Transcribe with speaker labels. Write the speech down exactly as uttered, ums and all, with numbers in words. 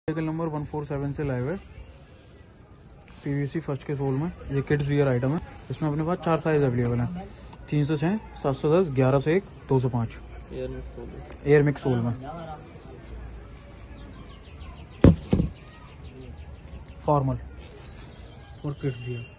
Speaker 1: Cycle number one four seven से लाए हुए पीवीसी फर्स्ट के सोल में। ये किड्स वियर आइटम है। इसमें अपने पास चार साइज अवेलेबल हैं, तीन सौ छः, सात सौ दस, ग्यारह सौ एक, दो सौ पाँच। एयर मिक्स सोल में, एयर मिक्स सोल में फॉर्मल फॉर किड्स वियर।